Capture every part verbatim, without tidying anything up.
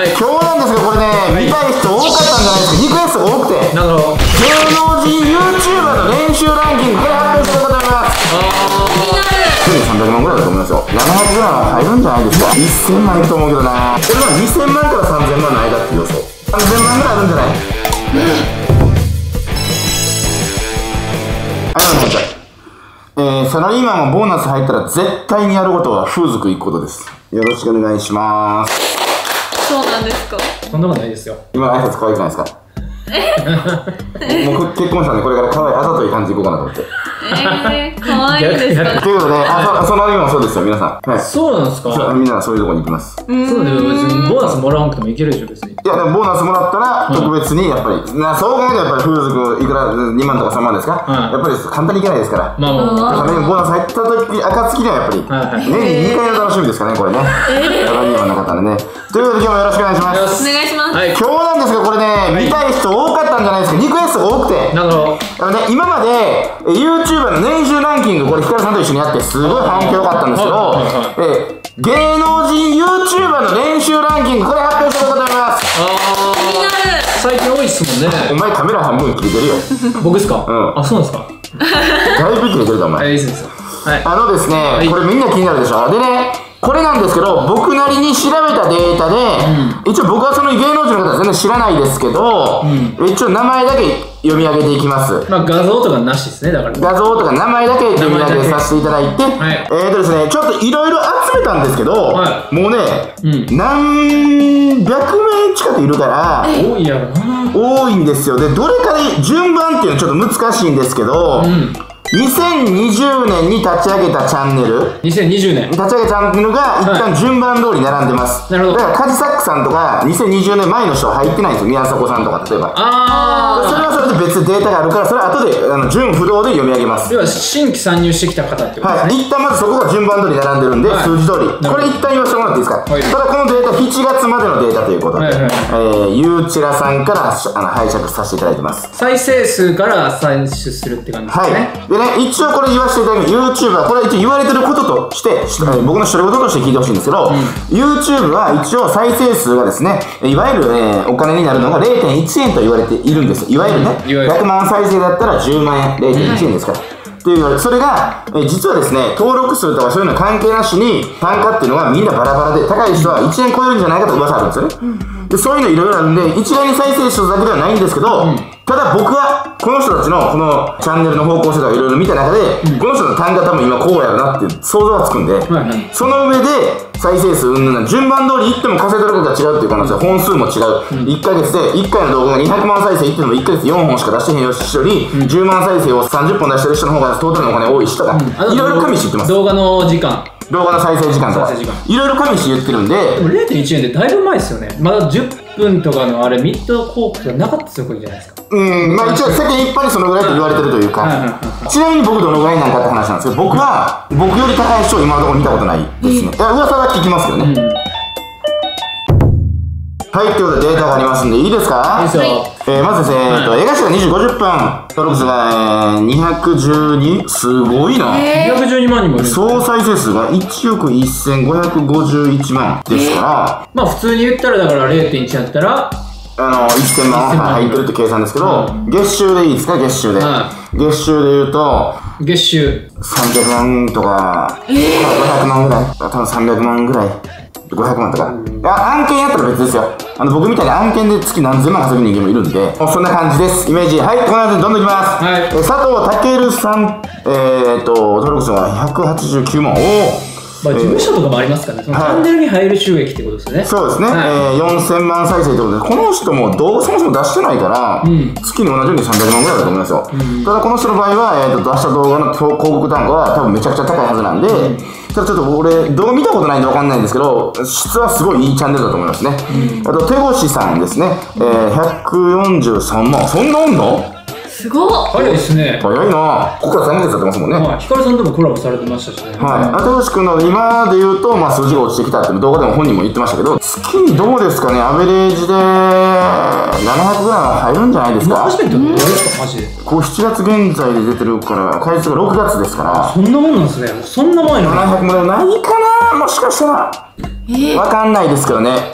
今日なんですけど、これね、見たい人多かったんじゃないですか。リクエストが多くて。 なるほど。 芸能人 YouTuber の練習ランキング、これ発表したいと思います。せんさんびゃくまんぐらいだと思いますよ。ななひゃくぐらい入るんじゃないですか。せんまんいくと思うけどな。これはにせんまんからさんぜんまんの間っていう予想。さんぜんまんぐらいあるんじゃない？ありがとうございます。えー、サラリーマンもボーナス入ったら絶対にやることは風俗行くことです。よろしくお願いします。 そうなんですか？ そんなことないですよ。 今挨拶可愛くないですか？もう結婚したんでこれから可愛いあざとい感じでいこうかなと思って。 えー、可愛いですか？ ということで、あ、そ、その今もそうですよ、皆さん。はい。 そうなんですか？ みんなそういうところに行きます。 そうだよ、別にボーナスもらわなくてもいけるでしょ、別に。 いや、でもボーナスもらったら、特別にやっぱり、な、そう考えてやっぱり風俗いくらにまんとかさんまんですか？やっぱり簡単にいけないですから。 まあまあまあ。 だからね、ボーナス入った時、暁にはやっぱり、年ににかいの楽しみですかね、これね。サラリーマンの方でね。ということで今日もよろしくお願いします。 お願いします。 今日なんですけど、これね、見たい人多かったんじゃないですか。リクエストが多くて。 なるほど。 あのね、今まで YouTuber の年収ランキング、これヒカルさんと一緒にやってすごい反響良かったんですけど、えー、芸能人 YouTuber の年収ランキング、これ発表したいと思います。 あー、最近多いっすもんね。 お前カメラ半分切れてるよ。 僕っすか？ うん。 あ、そうなんですか？ だいぶ切れてるぞ、お前。 はい、いいですよ。はい。 あのですね、これみんな気になるでしょ。でね、これなんですけど、僕なりに調べたデータで、うん、一応僕はその芸能人の方は全然知らないですけど、うん、一応名前だけ読み上げていきます。 まあ画像とかなしですね、だから。画像とか名前だけ読み上げさせていただいて、はい、えーとですね、ちょっといろいろ集めたんですけど、はい、もうね、うん、何百名近くいるから、 多いやろな。 多いんですよ。で、どれかで順番っていうのはちょっと難しいんですけど、うん、にせんにじゅうねんに立ち上げたチャンネルにせんにじゅうねん立ち上げたチャンネルが一旦順番通り並んでます、はい、なるほど。だからカジサックさんとかにせんにじゅうねんまえの人は入ってないんですよ。宮迫さんとか例えば。ああ、それはそれで別データがあるから、それは後であの順不動で読み上げます。 要は新規参入してきた方ってことですね。はい、 一旦まずそこが順番通り並んでるんで、はい、数字通りこれ一旦言わせてもらっていいですか。はい、ただこのデータしちがつまでのデータということで、はいはい、えー、ゆうちらさんからあの拝借させていただいてます。 再生数から採取するって感じですね。 はい。でね、一応これ言わせていただく YouTuber、これ一応言われてることとして、うん、僕の独り言として聞いてほしいんですけど、うん、YouTube は一応再生数がですね、いわゆる、えー、お金になるのが れいてんいちえんと言われているんです。いわゆるね、うん、ひゃくまん再生だったらじゅうまんえん、れいてんいちえんですから。っていう、それが、え実はですね、登録数とかそういうの関係なしに、単価っていうのがみんなバラバラで、高い人はいちえん超えるんじゃないかと噂あるんですよね。うん、でそういうのいろいろあるんで、一概に再生数だけではないんですけど、うん、ただ僕は、この人たちのこのチャンネルの方向性とかいろいろ見た中で、うん、この人の単価多分今こうやるなって想像がつくんで、うん、その上で再生数うんぬん順番通りいっても稼いでることが違うっていう可能性、本数も違う。うん、いっかげつでいっかいの動画がにひゃくまん再生いってもいっかげつよんほんしか出してへんよ人より、うん、じゅうまん再生をさんじゅっぽん出してる人の方がトータルのお金多いしとか、いろいろ加味して言ってます。 動画の時間。 動画の再生時間とかいろいろ加味して言ってるんで、 でも れいてんいちえんでだいぶ前ですよね。まだじゅっぷんとかのあれミッド広告がなかった時じゃないですか。 うん、まあ一応世間一般にそのぐらいと言われてるというか、ちなみに僕どのぐらいなんかって話なんですけど、僕は僕より高い人を今のところ見たことないですね。いや、噂は聞きますけどね。うん、はい、ということでデータがありますんでいいですか？いいですよ。えー、まずですね、はい、映画史がにじごじゅっぷん、登録数が、えー、にひゃくじゅうに、すごいな。にひゃくじゅうにまんにもいる。総再生数がいちおくせんごひゃくごじゅういちまんですから、 まあ普通に言ったらだから れいてんいち やったら、 あの、せんまん入ってるって計算ですけど、うん、月収でいいですか、月収で。はい、月収で言うと、 月収さんびゃくまんとか、えー、ごひゃくまんぐらい、多分さんびゃくまんぐらい。ごひゃくまんとか、うん、いや案件やったら別ですよ。あの僕みたいに案件で月何千万稼ぐ人間もいるんで、そんな感じです。イメージ。はい、この後どんどんいきます。はい、え佐藤健さん、えー、っと登録数はひゃくはちじゅうきゅうまん。おお、 まあ事務所とかもありますからね。そのチャンネルに入る収益ってことですよね。 そうですね。はい、えー、よんせんまん再生ってことで、この人も動画そもそも出してないから、うん、月に同じようにさんびゃくまんぐらいだと思いますよ。うん、ただこの人の場合は、えー、と出した動画の広告単価は多分めちゃくちゃ高いはずなんで、うん、ただちょっと俺動画見たことないんで分かんないんですけど、質はすごいいいチャンネルだと思いますね。うん、あと手越さんですね、えー、ひゃくよんじゅうさんまん。そんなおんの？ すごい早いですね。 早いな。ここからさんかげつやってますもんね。 はい、ヒカルさんともコラボされてましたしね。 はい。あてよし君の今で言うと、まあ数字が落ちてきたって動画でも本人も言ってましたけど、月にどうですかね、アベレージでななひゃくぐらい入るんじゃないですか。 マジでどれですか、マジで。 こうしちがつ現在で出てるから、開始がろくがつですから。 そんなもんなんですね。そんな前の。 ななひゃくぐらいないかな、もしかしたら。えー、わかんないですけどね。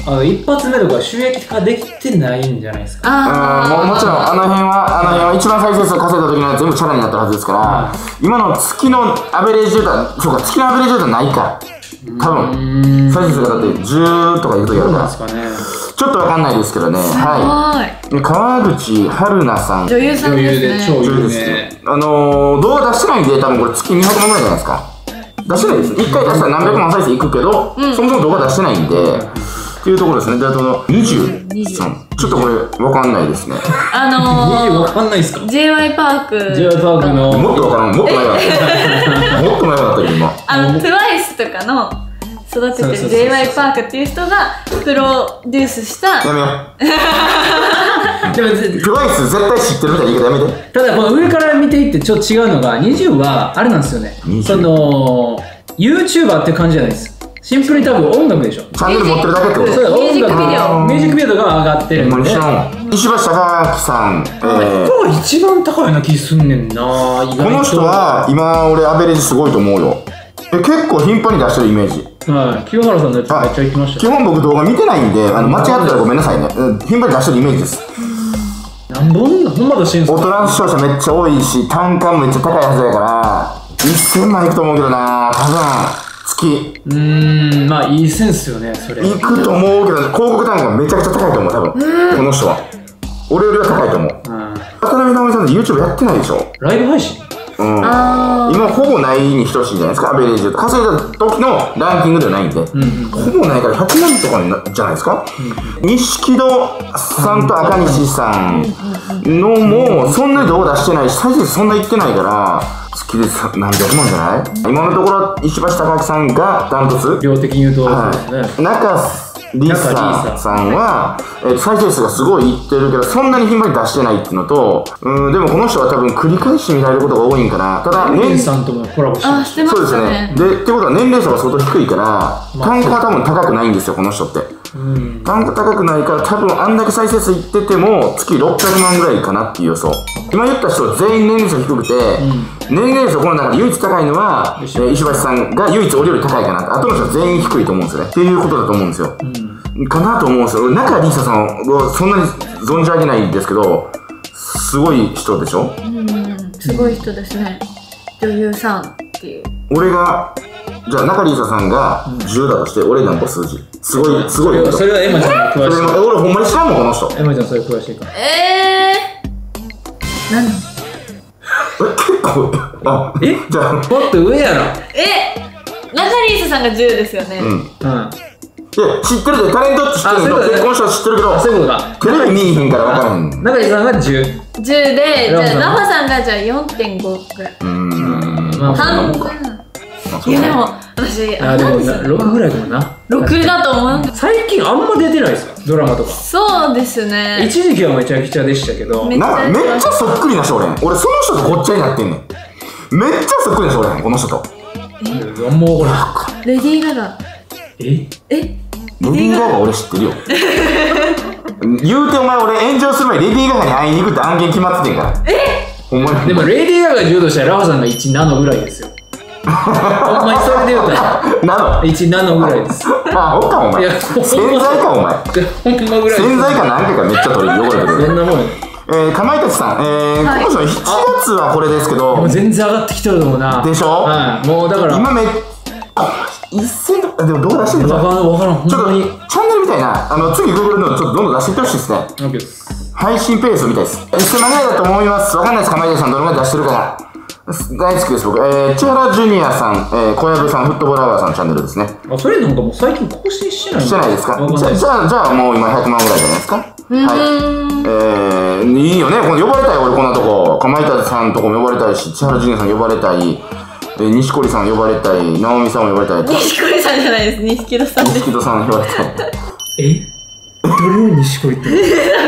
あの一発目とか収益化できてないんじゃないですか。 あももちろんあの辺はあの辺は一番再生数稼いだ時には全部チャラになったはずですから、今の月のアベレージデータ、そうか月のアベレージデータないか多分再生数がだってじゅうとかいく時あるから、ちょっとわかんないですけどね。はい。川口春奈さん、 女優さんですね。 超有名。 あの動画出してないんで多分これ月にひゃくまんぐらいじゃないですか。出してないです。いっかい出したら何百万再生いくけど、そもそも動画出してないんでっていうところですね。であとにじゅうさん、ちょっとこれわかんないですね。 あのー、わかんないですか。 ジェイワイ パークジェイワイ パークのもっとわからん、もっと前だったもっと前だったよ今。 あの トゥワイス とかの育ててる ジェイワイ パークっていう人がプロデュースしたやめよう。 でもトゥワイス絶対知ってるみたいな言い方やめて。 ただこの上から見ていってちょっと違うのがにじゅうはあれなんですよね。その YouTuber っていう感じじゃないです。シンプルに多分音楽でしょ。 チャンネル持ってるだけってこと。 そう、 ミュージックビデオミュージックビデオが上がってるんで。 石橋貴明さん、 これが一番高いような気すんねんな。 この人は今俺アベレージすごいと思うよ。え結構頻繁に出してるイメージ。 はい、清原さんのやつめっちゃ行きました。 基本僕動画見てないんで、あの間違ってたらごめんなさいね。頻繁に出してるイメージです。 何本ほんま出してるんですか。 大人視聴者めっちゃ多いし、単価もめっちゃ高いはずやからいっせんまんいくと思うけどな、多分月。 うーん、まあいいセンスよね、それ。 いくと思うけど、広告単価がめちゃくちゃ高いと思う、多分この人は。俺よりは高いと思う。渡辺直美さんって YouTube やってないでしょ。 ライブ配信。 うん、今ほぼないに等しいんじゃないですか、アベレージで稼いだ時のランキングではないんで、うんうん、ほぼないからひゃくまんとかになじゃないですか。錦戸さんと赤西さんのもそんなに動画出してないし、再生数そんな言ってないから月で何百万じゃない。今のところ石橋貴明さんがダントツ。 量的に言うと、 はい、そうですね。中リサさんは、えー、再生数がすごいいってるけどそんなに頻繁に出してないっていうのと、うん、でもこの人は多分繰り返し見られることが多いんかな。ただ年齢さんともコラボしてました。 そうですね。でってことは年齢差が相当低いから、単価は多分高くないんですよこの人って。うん、単価高くないから多分あんだけ再生数いってても月ろっぴゃくまんぐらいかなっていう予想。今言った人は全員年齢差低くて、うん、年齢差この中で唯一高いのは、えー、石橋さんが唯一俺より高いかな。あとの人は全員低いと思うんですよねっていうことだと思うんですよ。うん、かなと思うんですよ。中里依紗さんはそんなに存じ上げないんですけどすごい人でしょ。 うんすごい人ですね。女優さんっていう。 俺がじゃあ中里依紗さんがじゅうだとして、うん、俺なんか数字すごいすごい人。 それはエマちゃんが詳しい。 俺ほんまに知らんもんこの人。 エマちゃんそれ詳しいから。 えー何結構あえじゃあもっと上やろ。 え中里依紗さんがじゅうですよね。 うん、うん、いや知ってるで、タレントって知ってるけど、結婚したら知ってるけど、 そういうことか。 テレビ見えへんから分からへん。 中里さんがじゅう。 じゅうで、じゃあラファさんがじゃあ よんてんご ぐらい。うーん。半分。いやでも私あでもろくぐらいかもな。 ろくだと思う。 最近あんま出てないですか、ドラマとか。 そうですね。 一時期はめちゃくちゃでしたけど。 めっちゃそっくりな人俺。俺その人とごっちゃになってんねん。めっちゃそっくりな人俺この人と。 え？もう俺レディー・ガガ。 え？ え？ レディー・ガガ俺知ってるよ。言うてお前俺炎上する前にレディー・ガガに会いに行くって案件決まっててんから。 え？ ほんまに。 でもレディー・ガガじゅうとしたらラファさんがいちナノぐらいですよ。ほんまにそれで言うたらナノ？ いちナノぐらいです。 あ、ほっかお前。洗剤かお前。 ほんまぐらい。 洗剤か何回かめっちゃ取り汚れてる。 そんなもん。 えー、かまいたちさん、えー、はい、今年のしちがつはこれですけど、 もう全然上がってきてると思うな。 でしょ？ はい、もうだから今め一銭とかでもどう出してるんじゃん。 分からん、ほんまにちょっとチャンネルみたいな、あの次 Google のちょっとどんどん出していってほしいですね。 OK です。 配信ペースみたいです。いっせんまんぐらいだと思います。わかんないです、かまいたちさんどのぐらい出してるから。大好きです僕。えー、千原ジュニアさん、えー、小籔さん、フットボールアワーさんのチャンネルですね。 あ、それなんかもう最近更新してないしてないですか？じゃあ、じゃあ、じゃあもう今ひゃくまんぐらいじゃないですか。はい。えー、いいよね。この呼ばれたい俺こんなとこ。かまいたちさんとこも呼ばれたいし、千原ジュニアさん呼ばれたい。えー、錦織さん呼ばれたい。直美さんも呼ばれたい。 錦織さんじゃないです。錦戸さんです。 錦戸さん呼ばれたい。 え？どれを錦織って？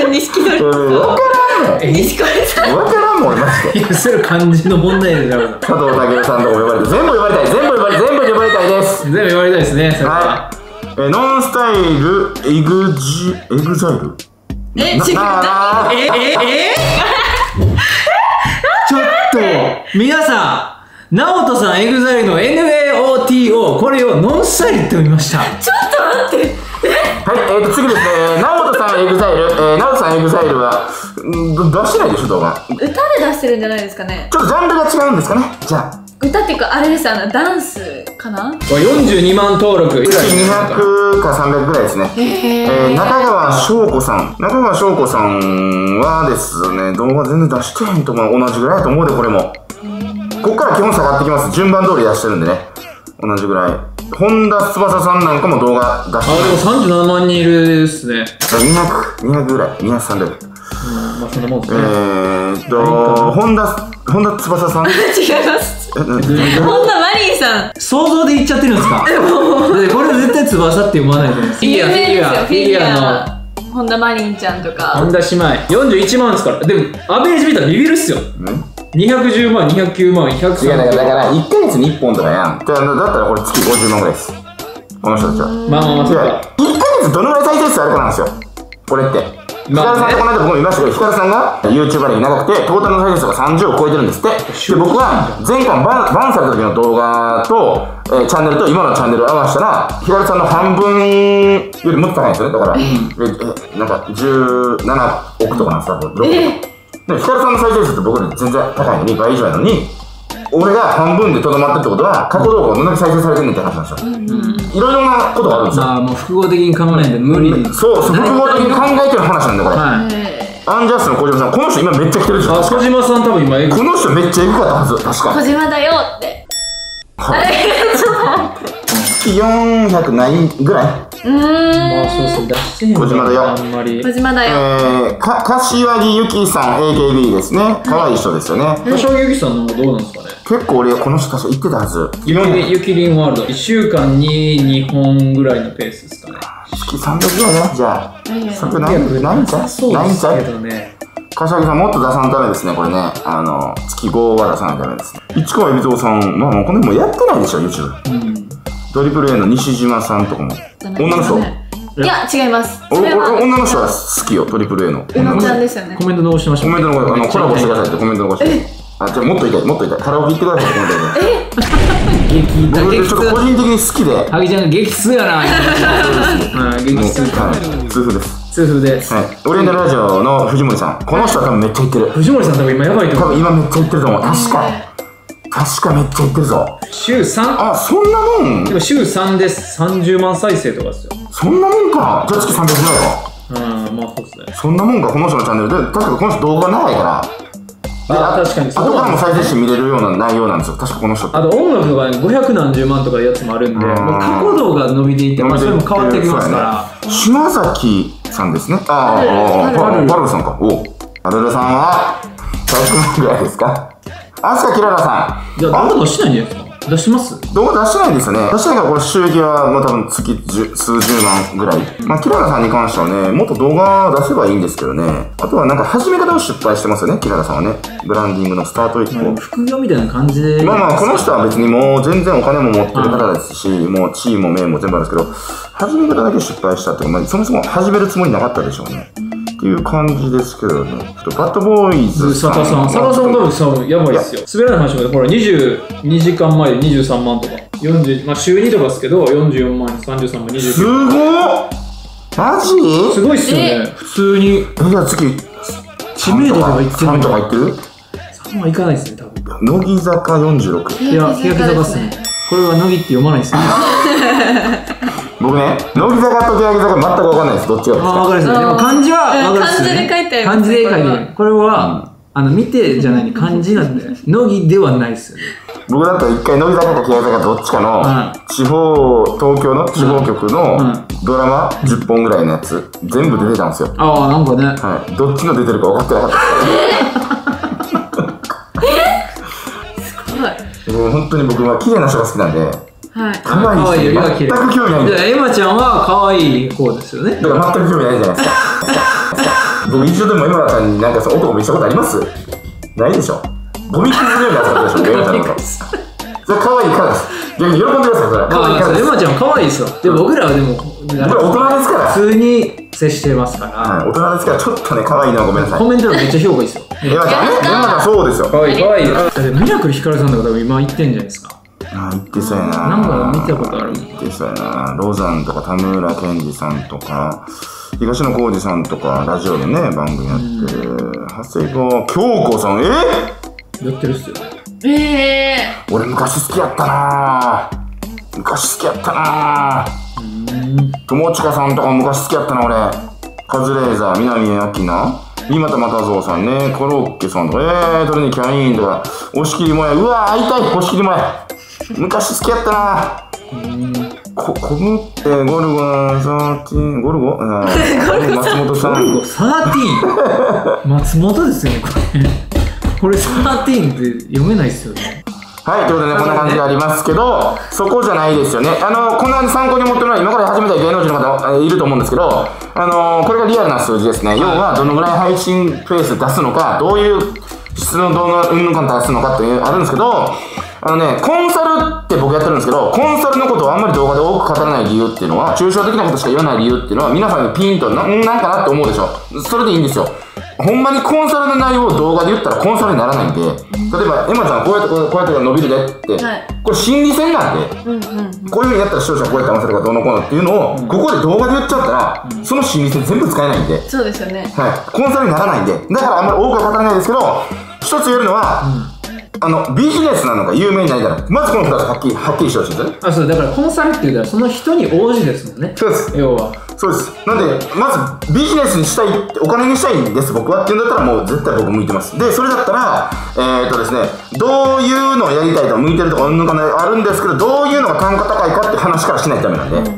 錦戸。 わからんもん。 え、錦織さん。 わからんもんマジで。 それ漢字の問題だろ。 佐藤健さんとこ呼ばれて、全部呼ばれたい。全部呼ばれ全部呼ばれたいです。 全部呼ばれたいですね。 はい。え、ノンスタイルエグジエグザイル。 え、違う。 えええちょっと皆さん、直人さんエグザイルの エヌエーオーティーオー これをノンスタイルって読みました。 ちょっと待って。え？ えーと次ですね、ナオトさんエグザイル、えー、ナオトさんエグザイルはん出してないでしょ動画。 歌で出してるんじゃないですかね。 ちょっとジャンルが違うんですかね。じゃあ歌っていうかあれですあのダンスかな。 よんじゅうにまん登録ぐらいにひゃくかさんびゃくぐらいですね。えー、中川翔子さん中川翔子さんはですね動画全然出してへんと思う。同じぐらいだと思うでこれも。こっから基本下がってきます。順番通り出してるんでね同じぐらい。本田翼さんなんかも動画出してる。 あでもさんじゅうななまんにんいるですね。 にひゃく、にひゃくぐらいにひゃく、さんびゃく。 うんまあそんなもんですね。 えーっと本田本田翼さん違います本田マリーさん想像で言っちゃってるんですか。でこれ絶対翼って読まないじゃないですか。フィギュアフィギュアフィギュアの本田マリンちゃんとか本田姉妹よんじゅういちまんですから。でもアベレージ見たらビビるっすよ。にひゃくじゅうまんにひゃくきゅうまんひゃくさんまん。 違うだからいっかげつにいっぽんとかやん。だったらこれ月ごじゅうまんぐらいですこの人たちは。 まあまあまあそうか。 いっかげつどのぐらい再生数あるかなんですよこれって。ヒカルさんとこの間僕も見ましたけど、ヒカルさんが YouTuber 歴長くてトータルの再生数がさんじゅうを超えてるんですって。で僕は前回バン、バンされた時の動画と、えー、チャンネルと今のチャンネルを合わせたらヒカルさんの半分よりもっと高いんですよね。だから、ええなんかじゅうななおくとかなんですか。ろくおく。でヒカルさんの再生数って僕より全然高いのに倍以上なのに俺が半分でとどまってるってことは過去動画がどんだけ再生されてるんって話なんですよ。いろいろなことがあるんですよ。 まあもう複合的に考えないで無理。 そう複合的に考えてる話なんだよこれ。アンジャスの小島さんこの人今めっちゃ来てるじゃん。 小島さん多分今エグ。 この人めっちゃエグかったはず確か。 小島だよって。あれちょっと待って。 月よんひゃくないぐらい。 うーん。 まあそうそう出してへん小島だよ。 あんまり。 小島だよ。 えー、か柏木由紀さん エーケービー ですね。可愛い人ですよね。 柏木由紀さんの方どうなんですかね。 結構俺この人確か言ってたはず。 ゆきりんワールドいっしゅうかんににほんぐらいのペースですかね。 月さんびゃくぐらいね。じゃあそれないないんちゃうそうですけどね。 柏木さんもっと出さんためですねこれね。あの月ごは出さないためですね。市川海老蔵さんまあもうこの辺もうやってないでしょ YouTube。うんドリプル A の西島さんとかも女の人。 いや違います。 俺女の人は好きよトリプル A の。 うのちゃんですよね。 コメント残してました。 コメント残してコラボしてくださいってコメント残して。あじゃあもっと痛いもっと痛いカラオケ行ってくださいコメントで。 え激だ激ちょっと個人的に好きで。 ハギちゃんが激痛やな。はい激痛。 はい痛風です。 痛風です。 はいオリエンタルラジオの藤森さんこの人は多分めっちゃ言ってる。 藤森さん多分今やばいと思う。 多分今めっちゃ言ってると思う。確か確かめっちゃ言ってるぞ。 週さん。 あそんなもん。 でも週さんですさんじゅうまん再生とかですよ。 そんなもんか。じゃあ月さんびゃくぐらいか。 うんまあそうですね。 そんなもんかこの人のチャンネルで。確かこの人動画長いからあ確かに後からも再生して見れるような内容なんですよ確かこの人って。 あと音楽とかごひゃくなんじゅうまんとかいうやつもあるんでもう過去動が伸びていってまあそれも変わってきますから島崎さんですね。ああパルルさんか。おパルルさんはひゃくまんぐらいですか。飛鳥きららさんじゃあ動画出してないんじゃないですか。出します動画出してないんですよね。出してないからこれ収益はもう多分月数十万ぐらい。まあキララさんに関してはねもっと動画出せばいいんですけどね。あとはなんか始め方を失敗してますよねキララさんはね。ブランディングのスタート以降副業みたいな感じでまあまあこの人は別にもう全然お金も持ってる方ですしもう地位も名も全部あるんですけど始め方だけ失敗したっていうか、まあ、そもそも始めるつもりなかったでしょうねっていう感じですけどね。ちょっとバッドボーイズさん佐田さん佐田さん多分さやばいっすよ。滑らない話もほらにじゅうにじかんまえでにじゅうさんまんとかよんじゅうまあ週にとかですけどよんじゅうよんまんさんじゅうさんまんにじゅうきゅうまん。 すごっマジすごいっすよね普通に。 えじゃあ次知名度では言ってるさんとか言ってるさんはいかないですね多分。 乃木坂よんじゅうろく。 いや欅坂っすね。これは乃木って読まないですよ僕ね乃木坂と欅坂全く分かんないです。どっちがですか。 あ分かるですよ。でも漢字は分かるっすよね。 漢字で書いてある漢字で書いてある。これはあの見てじゃないに漢字なんで乃木ではないですよね。 僕だったら一回乃木坂か欅坂どっちかの地方東京の地方局のドラマじゅっぽんぐらいのやつ全部出てたんですよ。 ああなんかね。 はいどっちの出てるか分かってなかったですからすごい。もう本当に僕は綺麗な人が好きなんで可愛い人全く興味ないんで。 じゃあエマちゃんは可愛い方ですよね。 だから全く興味ないじゃないですか僕一度でもエマちゃんになんかその男見したことあります？ないでしょ。ゴミ崩れるようなやつだったでしょエマちゃんのこと。それ可愛いからです。逆に喜んでくださいそれ。可愛いからです。 エマちゃん可愛いですよ。でも僕らはでも僕ら大人ですから普通に接してますから、 はい、大人ですからちょっとね可愛いのはごめんなさい。 コメントがめっちゃ評価いいですよ。 エマちゃんねエマちゃんそうですよ。 可愛い可愛い。だってミラクルひかるさんとか多分今言ってんじゃないですか。 あ、言ってそうやな。 なんか見たことある。 言ってそうやな。ロザンとか田村健二さんとか、東野幸治さんとか、ラジオでね、番組やってる。長谷川京子さん、えー、やってるっすよ。 ええー。俺昔好きやったなぁ。昔好きやったなぁ。友近さんとか昔好きやったな、俺。カズレーザー、南明菜、三股又蔵さんね、コロッケさんとか、えー、それにキャインとか、押切もえ、うわー、会いたい、押切もえ。昔好きやったなぁ。こ、こぶって、ゴルゴじゅうさん、ゴルゴ松本さん。 ゴルゴじゅうさん松本ですよね、これ。これじゅうさんって読めないっすよね。 はい、ということでね、こんな感じがありますけど、そこじゃないですよね。あの、こんな参考に思ってるのは、今から始めた芸能人の方、えー、いると思うんですけど、あのー、これがリアルな数字ですね。要は、どのぐらい配信ペース出すのか、どういう質の動画、うんぬんか出すのかっていう、あるんですけど、あのね、コンサルって僕やってるんですけど、コンサルのことをあんまり動画で多く語らない理由っていうのは、抽象的なことしか言わない理由っていうのは、皆さんにピンとな、んなんかなって思うでしょ。それでいいんですよ。ほんまにコンサルの内容を動画で言ったらコンサルにならないんで、例えば、エマちゃんこうやってこうやって伸びるでって、はい、これ心理戦なんで、うんうんうん、こういうふうにやったら視聴者こうやって騙せるかどうのこうのっていうのを、うん、ここで動画で言っちゃったら、うん、その心理戦全部使えないんで、 そうですよね。 はい。コンサルにならないんで、だからあんまり多くは語らないですけど、一つ言えるのは、うんあの、ビジネスなのか有名になりたら、まずこのふたつはっきり、はっきりしてほしいんですよね。 あ、そう、だからコンサルって言うたら、その人に応じですもんね。 そうです。 要は。 そうです。なんで、まず、ビジネスにしたい、お金にしたいんです、僕はっていうんだったら、もう絶対僕向いてます。で、それだったら、えーっとですね、どういうのをやりたいとか、向いてるとか、うんぬんかね、あるんですけど、どういうのが単価高いかって話からしないとダメなんで、うん、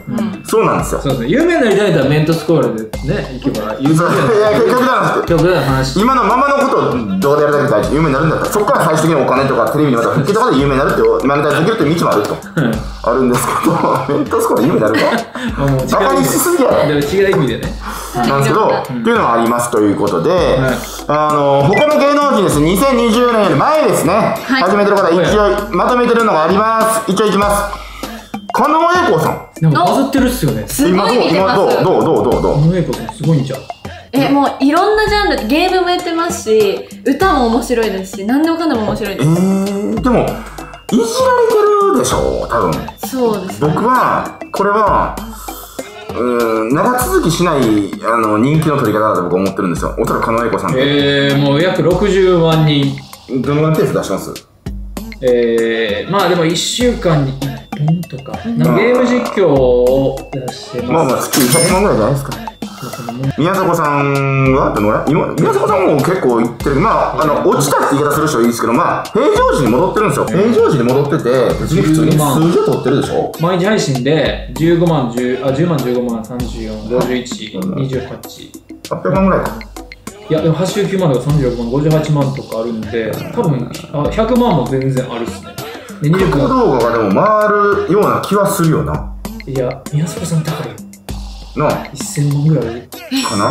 そうなんですよ。 そうですね。有名になりたいとはメントスコールでね、行けば、有名になりたい。いや、極端な話。極端な話。今のままのことをどうでやるだけ大事、有名になるんだったら、そこから最終的にお金とかテレビにまた復帰とかで有名になるって、マネタイズできるっていう道もあると。あるんですけど、メントスコールで有名になるかバカにしすぎやろ。 違う意味でね。 なんですけど、っていうのがありますということで、あの、他の芸能人です。にせんにじゅうねんより前ですね。始めてる方、一応まとめてるのがあります。一応いきます。狩野英孝さん。 なんかバズってるっすよね。 今どう今どうどうどうどうどう狩野英孝さんすごいんじゃん。 え、もういろんなジャンル、ゲームもやってますし、歌も面白いですし、何でもかんでも面白いです。 えー、でも、いじられてるでしょ、多分。 そうですね。 僕は、これは、うーん、長続きしないあの人気の取り方だと僕は思ってるんですよ。おそらく狩野英孝さんって。 えー、もう約ろくじゅうまんにん。 どのぐらいペース出します？ えー、まあでもいっしゅうかんにいっぽんとか、なんかゲーム実況を出してます。 まあまあ月ひゃくまんぐらいじゃないですか。宮迫さんはどのぐらい？今宮迫さんも結構言ってる。まあ、あの落ちたって言い方する人はいいですけど、まあ平常時に戻ってるんですよ。平常時に戻ってて、普通に数字を取ってるでしょ。 毎日配信でじゅうごまん、10あじゅうまん、じゅうごまん、さんじゅうよん、ごじゅういち、にじゅうはち、 はっぴゃくまんぐらいか。 いやでもはちじゅうきゅうまんとかさんじゅうろくまん、ごじゅうはちまんとかあるんで、多分あひゃくまんも全然あるっすね。 で過去動画がでも回るような気はするよな。 いや宮迫さん高いよ。 なあ、 いっせんまんぐらいあるかな。はい、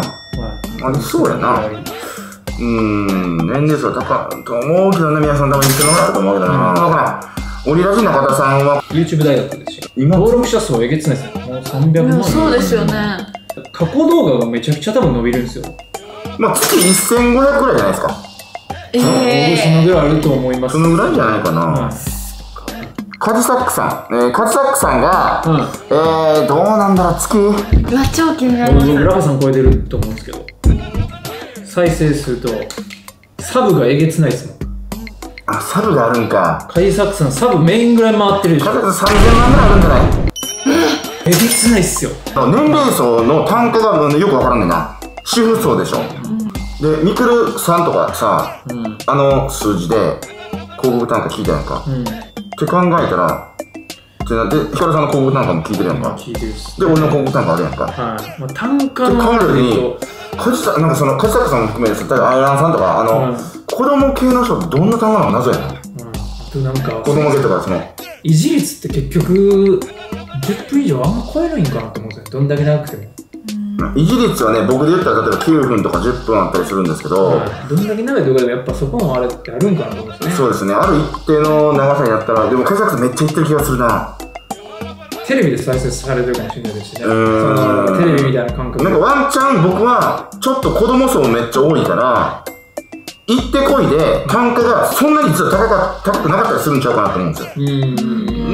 あ、そうやな。うーん、年齢層高いと思うけどね、皆さん多分言ってるのかなと思うけどな。だから、オリラジの方さんは YouTube 大学ですよ。今登録者数はえげつないですよ。もうさんびゃくまん。 そうですよね。 過去動画がめちゃくちゃ多分伸びるんですよ。 まあ月せんごひゃくぐらいじゃないですか。 ええー、 そのぐらいあると思います。 そのぐらいじゃないかな。はい、カジサックさん、えー、カジサックさんが、うん、えー、どうなんだろう、月。うわ、超気になります。 ラファさん超えてると思うんですけど、再生数とサブがえげつないですもん。 あ、サブがあるんか。 カジサックさん、サブメインぐらい回ってるでしょ。 カジサックさんさんぜんまんぐらいあるんじゃない？ えげつないっすよ。 年齢層の単価がよくわからんねんな。主婦層でしょ。うん、で、ミクルさんとかさ、うん、あの数字で広告単価聞いたやんか。うんって考えたら、ってなって、ヒカルさんの広告単価も聞いてるやんか。 聞いてるっす。 で、俺の広告単価あるやんか。 はい。まあ、単価の考えた時に、カジサなんかその、カジサックさんも含めて、例えばアイランさんとか、あの、うん、子供系の人ってどんな単価なの謎やの？うん。あとなんか、 子供系とか、その、 維持率って結局、じゅっぷん以上あんま超えないんかなって思うんですよ。どんだけ長くても。 維持率はね、僕で言ったら例えばきゅうふんとかじゅっぷんあったりするんですけど、 はい、どんだけ長い動画でもやっぱそこもあれってあるんかなと思うんですね。 そうですね、ある一定の長さになったら、でもカジサックさんめっちゃいってる気がするな。 テレビで再生されてるかもしれないですしね。そのテレビみたいな感覚なんかワンチャン僕はちょっと子供層めっちゃ多いから行ってこいで単価がそんなに実は高か高くなかったりするんちゃうかなと思うんですよ。うーん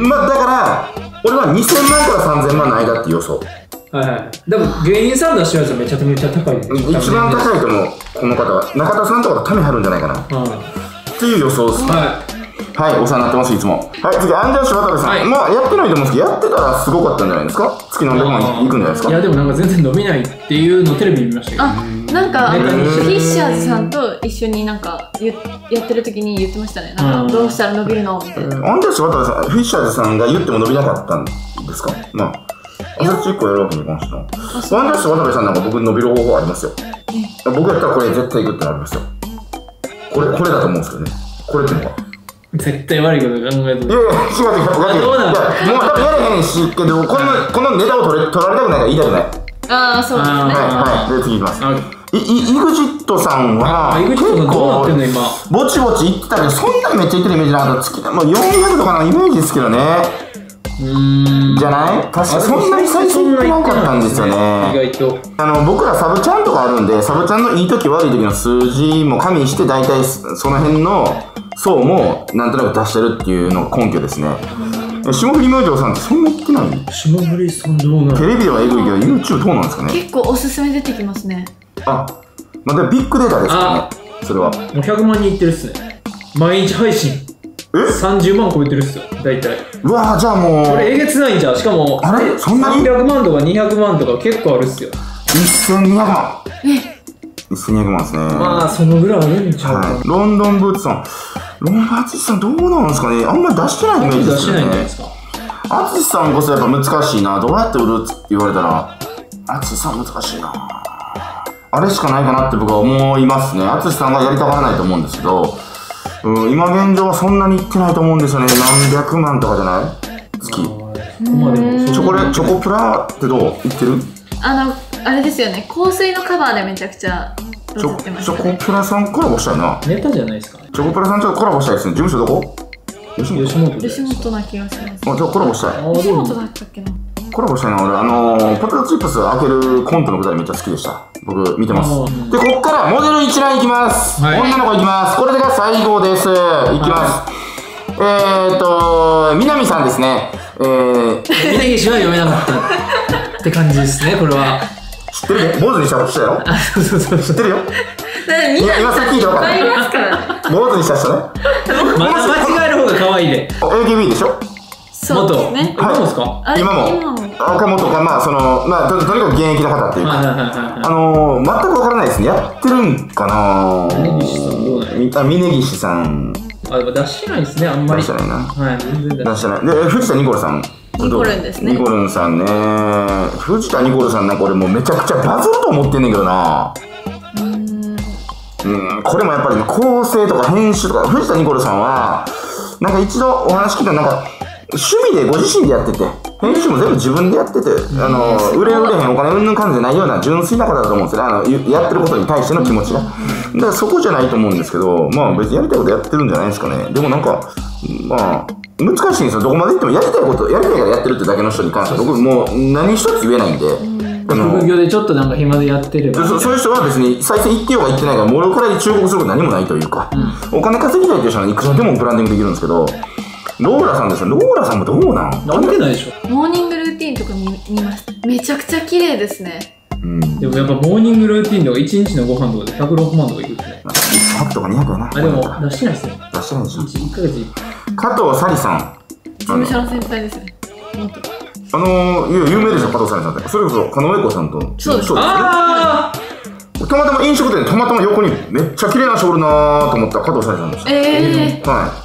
まあだから俺はにせんまんからさんぜんまんの間って予想。 はいはい。でも芸人さん出してるやつめちゃめちゃ高い。 一番高いと思うこの方は。中田さんとかとため張るんじゃないかなっていう予想です。はいはい、お世話になってます、いつも。はい、次、アンジャッシュ渡部さん。はい、まあ、やってないと思うんですけど、やってたらすごかったんじゃないですか。月何百万いくんじゃないですか。 いや、でもなんか全然伸びないっていうのをテレビで見ましたけど。 あ、なんか、フィッシャーズさんと一緒になんか、やってる時に言ってましたね。なんか、どうしたら伸びるのみたいな。 アンジャッシュ渡部さん、フィッシャーズさんが言っても伸びなかったんですか。まあ、あさついっこやるわけにいかんしな。アンジャッシュ渡部さんなんか僕伸びる方法ありますよ。僕やったらこれ絶対いくってなりますよ。これ、これだと思うんですけどね。これってのは。 絶対悪いこと考えてる。いやいや、違う違う、 違う。もう多分やれへんし、けど、この、このネタを取れ、取られたくないから言いたくない。 ああ、そうですね。はい、 はい。で、次いきます。イグジットさんは、 結構、 ぼちぼち言ってたけど、そんなにめっちゃ言ってるイメージなかった。月、もうよんひゃくとかのイメージですけどね。うーん。じゃない確かそんなに再生いってなかったんですよね。意外と。あの、僕らサブチャンとかあるんで、サブチャンのいい時悪い時の数字も加味して、大体その辺の、そうもなんとなく出してるっていうのが根拠ですね。霜降り明星さんってそんな言ってない？ 霜降りさんどうなの？ テレビではエグいけど YouTube どうなんですかね？ 結構おすすめ出てきますね。 あ、またビッグデータですからね。それはもうひゃくまんにいってるっすね。毎日配信えさんじゅうまん超えてるっすよ大体。 うわー、じゃあもうこれえげつないんじゃん。しかもあれそんなにさんびゃくまんとかにひゃくまんとか結構あるっすよ。 せんにひゃくまんえせんにひゃくまんですね。 まあそのぐらいあるんちゃうか、はい、 ロンドンブーツさん、ロンドン淳さんどうなんですかね。あんまり出してないイメージですよね。出してないんじゃないですか。淳さんこそやっぱ難しいな。どうやって売るって言われたら淳さん難しいな。あれしかないかなって僕は思いますね。淳さんがやりたがらないと思うんですけど、うん、今現状はそんなにいってないと思うんですよね。何百万とかじゃない月。チョコレチョコプラってどういってる？ あのあれですよね。香水のカバーでめちゃくちゃチョチョコプラさんコラボしたいな。 ネタじゃないですか。 チョコプラさんちょっとコラボしたいですね。事務所どこ？ 吉本。吉本吉本な気がします。 あ、じゃあコラボしたい。 吉本だったっけな。 コラボしたいな。俺あのー、ポテトチップス開けるコントのくだりめっちゃ好きでした。僕見てます。でこっからモデル一覧いきます。はい、女の子いきます。これが最後です。いきます。はい、えーっと南さんですね。えー、 南氏は読めなかったって感じですね。これは。 知ってるね。坊主にした人やろ。 あ、そうそうそう。 知ってるよ。今さっき聞いた分かった。坊主にした人ね。 また間違える方が可愛いで。 エーケービー でしょ。 そうですね。 今もですか？ 今も。岡本か、まあそのまあとにかく現役の方っていうか、あの全く分からないですね。やってるんかな。 峯岸さんどうなの？ あ、峯岸さん。 あ、でも出してないですね。あんまり。 出してないな。 はい、全然出してない。で藤田ニコルさん。 ニコルンですね。 ニコルンさんね。藤田ニコルさんなんか俺もうめちゃくちゃバズると思ってんねんけどな。うーん。うん、これもやっぱり、ね、構成とか編集とか、藤田ニコルさんはなんか一度お話聞いたらなんか趣味でご自身でやってて、編集も全部自分でやってて、あの売れ売れへんお金うんぬん感じじゃないような純粋な方だと思うんですよね。あのやってることに対しての気持ちが。だからそこじゃないと思うんですけど、まあ別にやりたいことやってるんじゃないですかね。でもなんかまあ難しいんですよ。どこまで行ってもやりたいことやりたいからやってるってだけの人に関しては僕もう何一つ言えないんで、 副業でちょっとなんか暇でやってれば、 そ, そういう人は別に再生行ってようが行ってないからもうこれで忠告すること何もないというか、うん、お金稼ぎたいっていう人はいくらでもブランディングできるんですけど、ローラさんですよ。ローラさんもどうなん？ なんでないでしょ。 モーニングルーティーンとか 見, 見ました。めちゃくちゃ綺麗ですね。 うん、でもやっぱモーニングルーティーンとかいちにちのご飯とかでひゃくろくまんとかいくってね。 ひゃくとかにひゃくやな。 あ、でも出してないですね。 出してないでしょ。 いっかげつ加藤紗里さん。 事務所の先輩ですね。 あのー、有名でしょ、加藤紗里さんって。それこそ狩野英孝さんと。 そうです。 ああ。 たまたま飲食店でたまたま横にめっちゃ綺麗な人おるなーと思ったら加藤紗里さんでした。 ええー。 はい。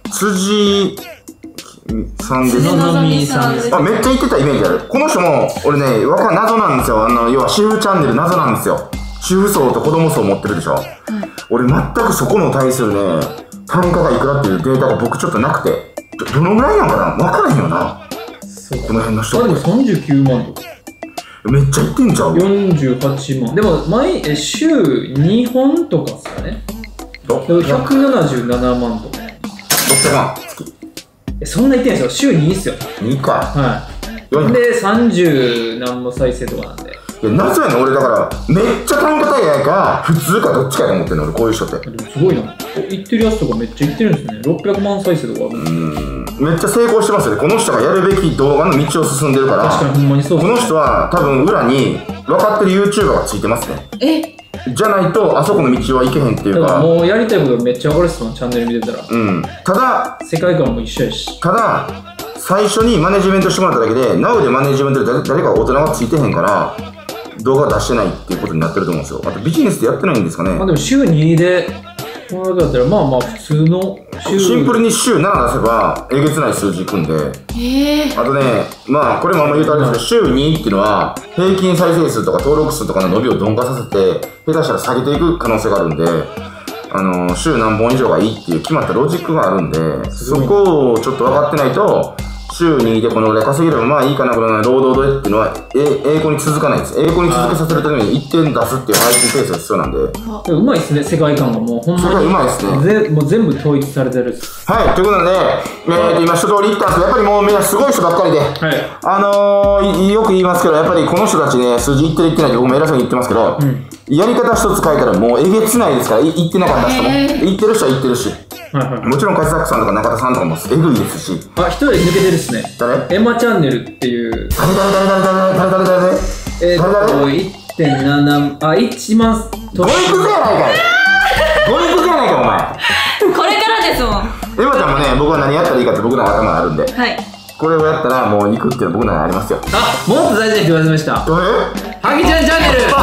辻さんです。 辻希さんです。 あ、めっちゃ言ってたイメージある。この人も俺ね、わかん謎なんですよ。あの要は主婦チャンネル謎なんですよ。主婦層と子供層持ってるでしょ。うん、俺全くそこの対するね単価がいくらっていうデータが僕ちょっとなくて、ど, どのぐらいなんかな分からへんよな。この辺の人。 あ、でもさんじゅうきゅうまんとか。 めっちゃいってんちゃう。 よんじゅうはちまん。でも毎え週にほんとかっすかね。でもひゃくななじゅうななまんとか。ろっぴゃくまん月。 え、そんな言ってないですよ。週にっすよ。 にか。 はい。でさんじゅうなんぼ再生とかなんで。 いや、なぜやねん。俺だからめっちゃ単価高いか普通かどっちかと思ってんの俺、こういう人って。 でもすごいな。言ってるやつとかめっちゃ言ってるんですね。ろっぴゃくまん再生とかある。 うーん。 めっちゃ成功してますよね。この人がやるべき動画の道を進んでるから。 確かにほんまにそうですね。 この人は多分裏に分かってる YouTuber がついてますね。 えじゃないとあそこの道は行けへんっていうか。 もうやりたいことめっちゃ分かるっすもん、チャンネル見てたら。 うん。ただ世界観も一緒やし。 ただ最初にマネジメントしてもらっただけで、ナウでマネジメントで誰誰か大人がついてへんから動画出してないっていうことになってると思うんですよ。あとビジネスでやってないんですかね。 まあでも週にでこのだったらまあまあ普通の週シンプルに週なな出せばえげつない数字いくんで。 えー、 あとね、まあこれもあんま言うとあれですけど、週にっていうのは平均再生数とか登録数とかの伸びを鈍化させて下手したら下げていく可能性があるんで、あの週何本以上がいいっていう決まったロジックがあるんで、そこをちょっと分かってないと週にでこのぐらい稼げればまあいいかな、この労働でっていうのは英語に続かないです。英語に続けさせるためにいってん出すっていう配信ペースが必要なんで。 うまいっすね、世界観がもうほんまに。 うまいっすね。 ぜもう全部統一されてる。 はい、ということで、えー、と今一通り言ったんですけど、やっぱりもうみんなすごい人ばっかりで、はい、あのー、よく言いますけど、やっぱりこの人たちね、数字言ってる言ってないって僕も偉そうに言ってますけど、うん、やり方一つ変えたらもうえげつないですから、言ってなかった人も。言ってる人は言ってるし。はいはいはい、もちろんカジサックさんとか中田さんとかもえぐいですし。 あ、一人抜けてるっすね。 誰？ エマチャンネルっていう。 誰誰誰誰誰誰誰誰誰えーっと、いってんなな、あ、いちまん。 ゴリクズやないかい。ゴリクズやないかお前。 これからですもん。 エマちゃんもね、僕は何やったらいいかって僕の頭があるんで。はい。これをやったらもう行くっていうの僕の中にありますよ。 あ、もっと大事な人言わせました。 どれ？ ハギちゃんチャンネル。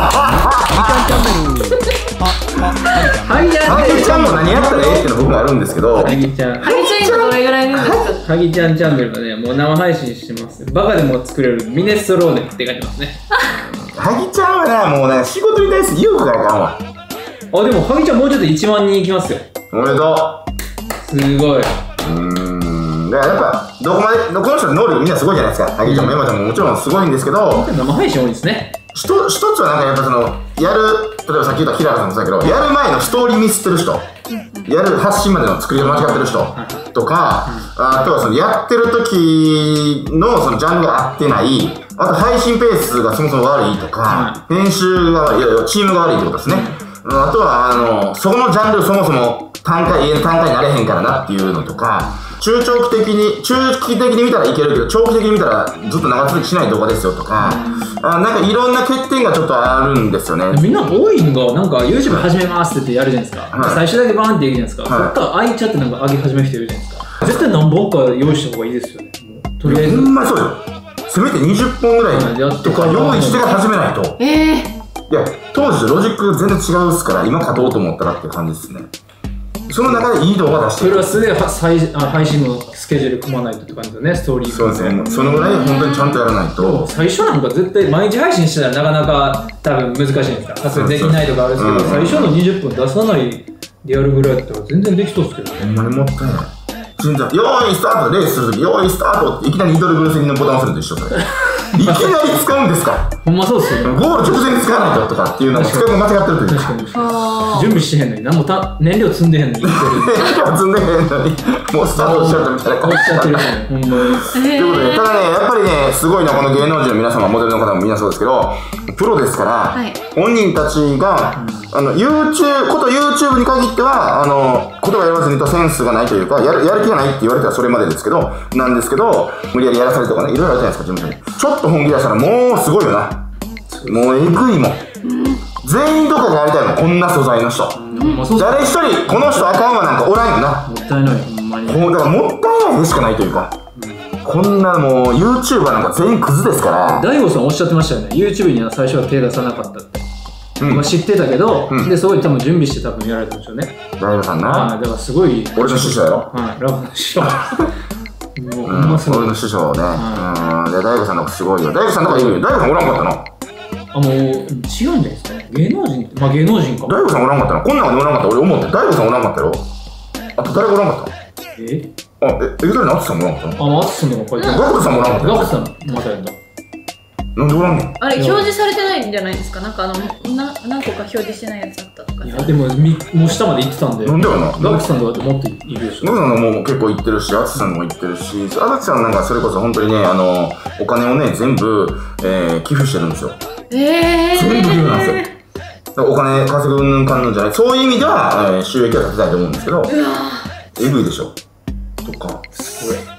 ハギちゃん、ハギちゃんも何やったらええっていうの僕もあるんですけど。 ハギちゃん。 ハギちゃん今どれぐらいいるんですか？ ハギちゃんチャンネルはね、もう生配信してます。バカでも作れるミネストローネって書いてますね。 ハギちゃんはね、もうね、仕事に対する意欲があかんわ。 あ、でもハギちゃんもうちょっといちまんにんいきますよ。 おめでとう。すごい。 うーん。だからやっぱ、どこまで、この人の能力みんなすごいじゃないですか。ハギちゃんもエマちゃんももちろんすごいんですけど、 生配信多いですね。 ひと一つはなんかやっぱその、やる、例えばさっき言った平原さんもそうだけど、やる前のストーリーミスってる人、やる発信までの作りが間違ってる人とか、あとはそのやってる時のそのジャンルが合ってない、あと配信ペースがそもそも悪いとか、編集が悪い、いやいやチームが悪いってことですね。あとはあの、そこのジャンルそもそも単価、家の単価になれへんからなっていうのとか、中長期的に、中期的に見たらいけるけど、長期的に見たらずっと長続きしない動画ですよとか、あなんかいろんな欠点がちょっとあるんですよね。 みんな多いんが、なんか YouTube 始めますって言ってやるじゃないですか。はい、最初だけバーンっていくじゃないですか。はい、そっから開いちゃってなんか上げ始める人いるじゃないですか。絶対何本か用意した方がいいですよね。とりあえず。ほんまそうよ。せめてにじゅっぽんぐらいとか用意してから始めないと。えーいや、当時とロジック全然違うっすから、今勝とうと思ったらっていう感じですね。その中でいい動画出してる。 それはすでに配信のスケジュール組まないとって感じだね、ストーリー。 そうですね。そのぐらい本当にちゃんとやらないと。 最初なんか絶対毎日配信してたらなかなか多分難しいんですか。さすがにできないとかあるんですけど、最初のにじゅっぷん出さないでやるぐらいだったら全然できそうですけどね。 ほんまにもったいない。よーいスタートでレースするとき、よーいスタートっていきなりニドルブルスリンのボタンを押すのと一緒それ。いきなり使うんですか。 ほんまそうっすよ。 ゴール直前に使わないととかっていうのも使い方間違ってるというか。 準備してへんのに、何もた燃料積んでへんのに。燃料積んでへんのに、もうスタートしちゃったみたいな顔しちゃってる。ほんまに。ということで、ただね、やっぱりね、すごいのはこの芸能人の皆様、モデルの方もみんなそうですけど、プロですから、本人たちが、あの、YouTube、こと YouTube に限っては、あの、言葉言わずに言うとセンスがないというか、やる、やる気がないって言われたらそれまでですけど、なんですけど、無理やりやらされるとかね、いろいろあるじゃないですか、事務所に。ちょっと本気出したらもうすごいよな。もうえぐいもん。全員どこかやりたいもん、こんな素材の人。誰一人、この人あかんわなんかおらんよな。 もったいない、ほんまに。 だからもったいないでしかないというか。こんなもう YouTuber なんか全員クズですから。 大悟さんおっしゃってましたよね。YouTube には最初は手出さなかったって。うん、まあ知ってたけど、うん、で、そこに多分準備して多分やられたんでしょうね。 大悟さんな。 はい、だからすごい。 俺の師匠やろ。 はい、ラブの師匠。 もうほんますごい。俺の師匠ね。うん。で、大悟さんのすごいよ。大悟さんとかいるよ。大悟さんおらんかったな。 あ、もう、違うんじゃないですか。芸能人まあ芸能人か。 大悟さんおらんかったな。こんなんでおらんかった俺思って。大悟さんおらんかったよ。あと誰がおらんかったえあ、え、えぐとりの淳さんもおらんかったあ、まあ淳さんのも書いてある。 ガクトさんもおらんかったガクトさんまたやった。 なんでおらんのあれ、表示されてないんじゃないですか。なんかあの、な何個か表示してないやつあったとか。 いや、でも、みもう下まで行ってたんで。 なんでよな。 ガクさんとかってもっといるでしょ。 ガクさんのもう結構行ってるし、淳さんも行ってるし、淳さんなんかそれこそ本当にね、あの、お金をね、全部、えー、寄付してるんですよ。えー。全部寄付なんですよ。だからお金稼ぐうんぬんかんぬんじゃない。そういう意味では、えー、収益は立てたいと思うんですけど、えぐいでしょ。とか。 すごい。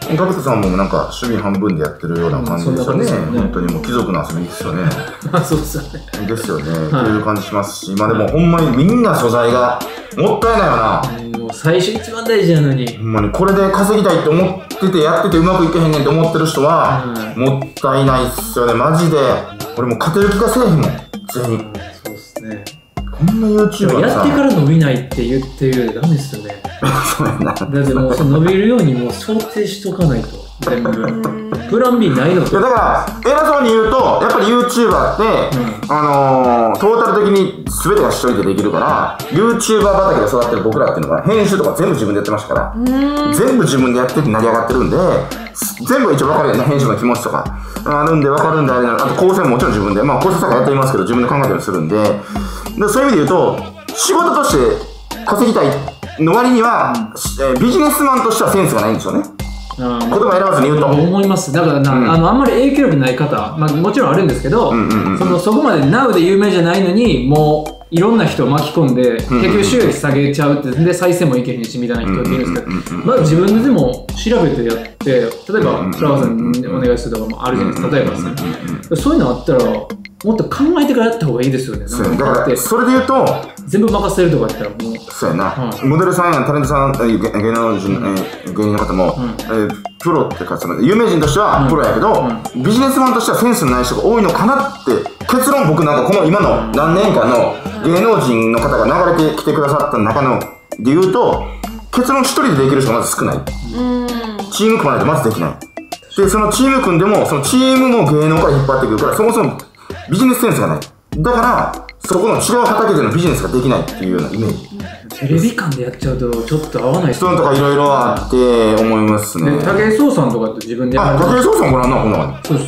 ガクトさんもなんか趣味半分でやってるような感じですよね。本当にもう貴族の遊びですよね。 あ、そうですよね。 ですよね。という感じしますし、まあでもほんまにみんな素材がもったいないよな。 もう最初一番大事なのに。 ほんまにこれで稼ぎたいって思っててやっててうまくいけへんねんって思ってる人はもったいないっすよね。マジで。俺もう勝てる気がせえへんもん。全員。 そうですね。 こんな YouTuber やってから伸びないって言ってるダメですよね。 そうやな。 だってもうその伸びるようにもう想定しとかないと全部プラン B ないの。いやだから偉そうに言うとやっぱり YouTuber って、うん、あのー、トータル的に全てが一人でできるから YouTuber 畑で育ってる僕らっていうのは編集とか全部自分でやってましたから全部自分でやってて成り上がってるんで全部一応分かるよね。編集の気持ちとかあるんで分かるんであれなあと構成ももちろん自分でまあ構成作家やっていますけど自分で考えたりするんで、でそういう意味で言うと仕事として稼ぎたいの割には、うん、ビジネスマンとしてはセンスがないんですよね。言葉選ばずに言うと思います。だからな、うん、あのあんまり影響力ない方、まあ、もちろんあるんですけど、うんうんうん、そのそこまで ナウ で有名じゃないのにもういろんな人を巻き込んで、うんうん、結局収益下げちゃうってで再生もいけへんしみたいな人っているんですけど、まず自分ででも調べてやって例えばフラワーさんにお願いするとかもあるじゃないですか。例えばですね、そういうのあったらもっと考えてからやった方がいいですよね。 そうだからそれで言うと全部任せるとかやったらもうそうやな、はい、モデルさんやタレントさん芸能人、うんえー、芸人の方も、うんえー、プロっていうかその有名人としてはプロやけど、うんうん、ビジネスマンとしてはセンスのない人が多いのかなって結論僕なんかこの今の何年間の芸能人の方が流れてきてくださった中ので言うと結論一人でできる人がまず少ない。うんチーム組まないとまずできない。でそのチーム組んでもそのチームも芸能から引っ張ってくるからそもそもビジネスセンスがない。だからそこの違う畑でのビジネスができないっていうようなイメージ。 テレビ館でやっちゃうとちょっと合わない人とかいろいろあって思いますね。 武井壮さんとかって自分でやる。あ、武井壮さんご覧なこんな感じ。そうです。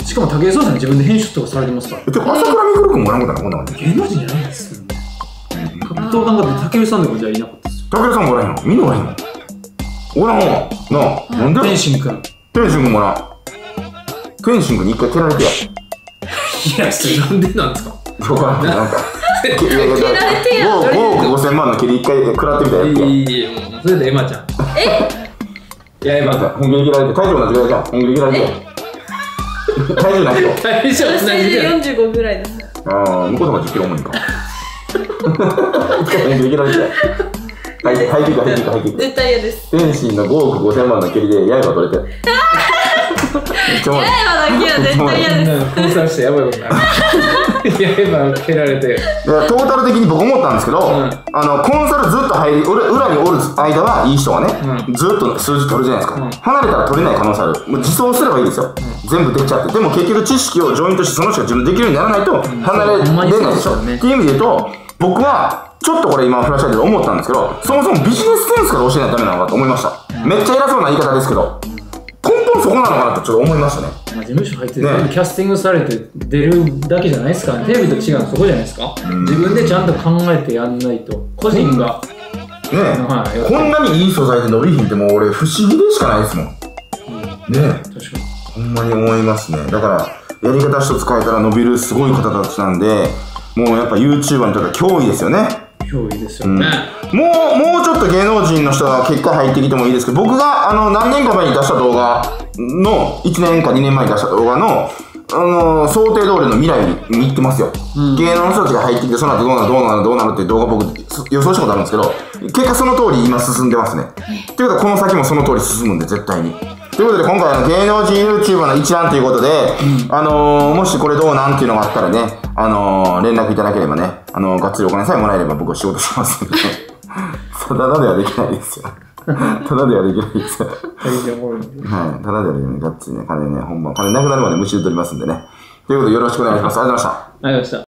しかも武井壮さん自分で編集とかされてますから。 え、てか朝倉未来君もご覧ことないこんな感じ。 芸能人じゃないんですよね。格闘家が武井さんとかじゃいなかったです。 武井さんもご覧へんの？見んのがへんの？ご覧わ。なあ、なんで？ 天心君。 天心君もな。天心君に一回蹴られてや。 いや、それなんでなんですか？ そうかな、なんか。蹴られてや。ごおくごせんまんの蹴り一回食らってみたやつや。 いいいい、もうそれでエマちゃん。え？いや、エマちゃん。 本気で蹴られて、体重同じぐらいじゃん。本気で蹴られて。体重ないよ。 体重同じぐらい。 よんじゅうごぐらいです。 ああ、向こうの方がじっキロ重いんか。本気で蹴られて。はい、はい、はい、はい、はい。 絶対嫌です。 天心のごおくごせんまんの蹴りで刃取れて。 刃だけは絶対嫌です。 混散してやばいことになる。刃蹴られて。 トータル的に僕思ったんですけど、うん、あのコンサルずっと入り裏におる間はいい人がね、うん、ずっと数字取るじゃないですか、うん、離れたら取れない可能性ある。もう自走すればいいですよ、うん、全部できちゃって。でも結局知識をジョイントしてその人が自分でできるようにならないと離れれないでしょ、うん、っていう意味で言うと僕はちょっとこれ今フラッシュアイで思ったんですけど、そもそもビジネスセンスから教えないとダメなのかと思いました、うん、めっちゃ偉そうな言い方ですけど根本そこなのかなとちょっと思いましたね。 まあ、事務所入って、ね、キャスティングされて出るだけじゃないですか、ね、テレビと違うのそこじゃないですか、うん、自分でちゃんと考えてやんないと個人が、 うん、ねえ、はい、こんなにいい素材で伸びひんってもう俺不思議でしかないですもん、うん、ねえ、確かにほんまに思いますね。だからやり方一つ変えたら伸びるすごい方たちなんでもうやっぱ YouTuber にとっては脅威ですよね。 脅威ですよね、 うん、もうもうちょっと芸能人の人が結果入ってきてもいいですけど、僕があの何年か前に出した動画のいちねんかにねんまえに出した動画のあの想定通りの未来に行ってますよ、うん、芸能の人たちが入ってきてその後どうなるどうなるどうなるっていう動画僕予想したことあるんですけど結果その通り今進んでますね。ということはこの先もその通り進むんで絶対に。ということで今回の芸能人 YouTuber の一覧ということで、うん、あのー、もしこれどうなんっていうのがあったらね、あのー、連絡いただければね、あのー、がっつりお金さえもらえれば僕は仕事しますんでただではできないですよただではできないですよはい、ただではできない。がっつりね、金ね、ほんま金なくなるまでむしり取りますんでね。ということでよろしくお願いします。ありがとうございました。 ありがとうございました。